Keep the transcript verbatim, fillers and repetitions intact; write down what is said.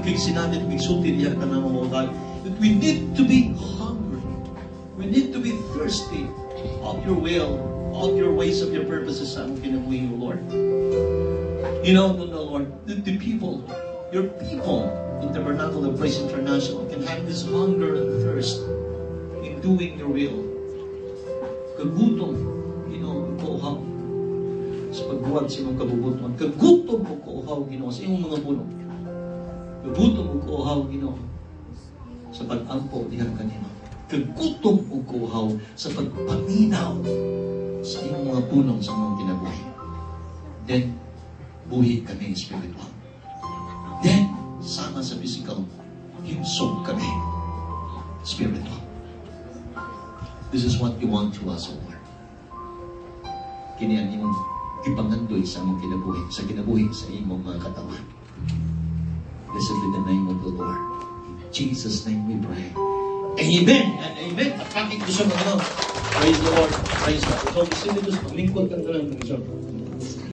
fixin natin, bigsutin niya ka na mga God. That we need to be hungry. We need to be thirsty of your will, of your ways, of your purposes sa aming kinabuhi, O Lord. You know, no, no, Lord, the, the people, your people in Tabernacle of Praise International can have this hunger and thirst in doing your will. Kagutom, you know, kuuhaw sa pagbuwag sa imong kabubuton. Kagutom mo kuuhaw, Ginoo, sa imong mga puno. Kagutom mo kuuhaw, Ginoo, sa pag-ampo diha kanina. Kagutom mo kuuhaw sa pagpaminaw sa imong mga punong sa imong kinabuhi. Then, buhi kami spiritual. Then, sama sa physical, hinsog kami spiritual. This is what you want to us, O Lord. Kini ang imong ipangandoy sa imong kinabuhi, sa kinabuhi sa imong mga katawan. Blessed be the name of the Lord. In Jesus' name we pray. Amen and amen. Pakik ko sa mga ano. Praise the Lord. Praise the Lord. So, sino gusto? Lingkod kang ganun.